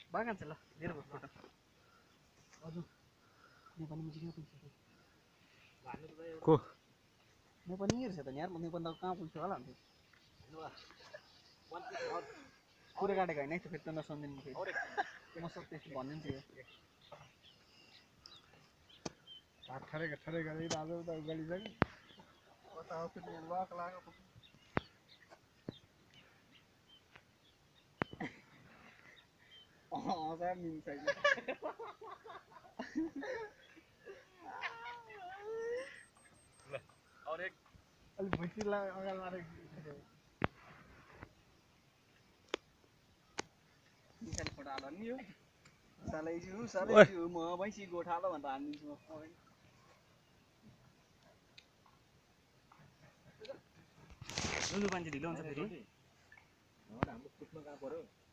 बागान छ ल लिएर गयो फोटो हजुर नेपाली म्युजिक को नेपाली हेर्छ त यार म नेपाली त कहाँ पुग्छ होला अन्त कुरा काटेको होइन है त्यो फेरि त नसम्झिनु फेरि म सब त्यस्तो भनिदिन्छु यो ठरे गरी राजो त गलिसक्यो कता हो फेरि लक लाग्यो हजार मिल्छ और एक अलि भैँसीलाई अगाडि मारेको निकाली फोटो हाल नि यो सालै छु म भैँसी गोठालो भनेर हानिदिन्छु म लुलु मान्छे ढिलो हुन्छ फेरि हाम्रो फुट्न कहाँ पर्यो